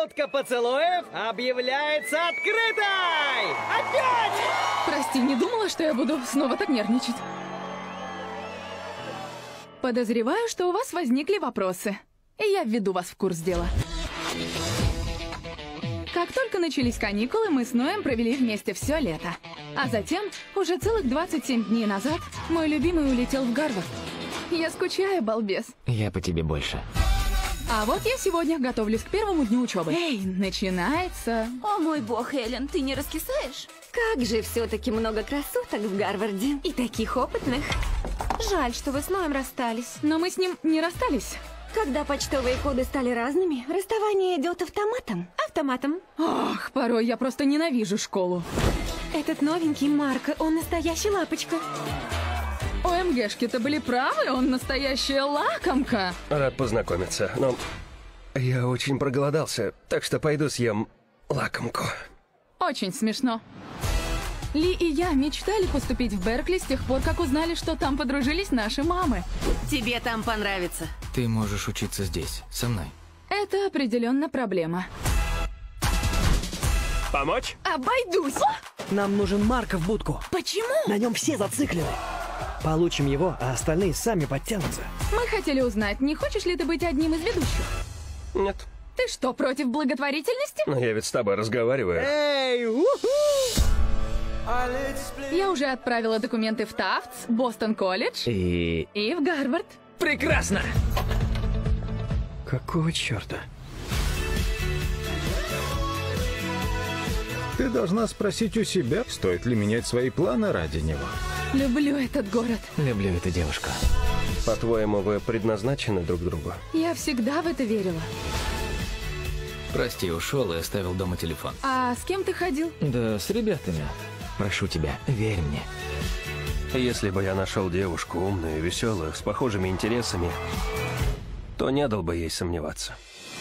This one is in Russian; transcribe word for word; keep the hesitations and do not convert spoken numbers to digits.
Минутка поцелуев объявляется открытой! Опять! Прости, не думала, что я буду снова так нервничать. Подозреваю, что у вас возникли вопросы. И я введу вас в курс дела. Как только начались каникулы, мы с Ноем провели вместе все лето. А затем, уже целых двадцать семь дней назад, мой любимый улетел в Гарвард. Я скучаю, балбес. Я по тебе больше. А вот я сегодня готовлюсь к первому дню учебы. Эй, начинается. О мой бог, Эллен, ты не раскисаешь? Как же все-таки много красоток в Гарварде. И таких опытных. Жаль, что вы с Ноем расстались. Но мы с ним не расстались. Когда почтовые коды стали разными, расставание идет автоматом. Автоматом. Ох, порой я просто ненавижу школу. Этот новенький Марко, он настоящий лапочка. ОМГшки-то были правы, он настоящая лакомка. Рад познакомиться, но я очень проголодался, так что пойду съем лакомку. Очень смешно. Ли и я мечтали поступить в Беркли с тех пор, как узнали, что там подружились наши мамы. Тебе там понравится. Ты можешь учиться здесь, со мной. Это определенно проблема. Помочь? Обойдусь! Нам нужен Марко в будку. Почему? На нем все зациклены. Получим его, а остальные сами подтянутся. Мы хотели узнать, не хочешь ли ты быть одним из ведущих? Нет. Ты что, против благотворительности? Но я ведь с тобой разговариваю. Эй, уху! Я уже отправила документы в Тафтс, Бостон колледж И... и в Гарвард. Прекрасно! Какого черта? Ты должна спросить у себя, стоит ли менять свои планы ради него. Люблю этот город. Люблю эту девушку. По-твоему, вы предназначены друг другу? Я всегда в это верила. Прости, ушел и оставил дома телефон. А с кем ты ходил? Да, с ребятами. Прошу тебя, верь мне. Если бы я нашел девушку умную, веселую, с похожими интересами, то не дал бы ей сомневаться.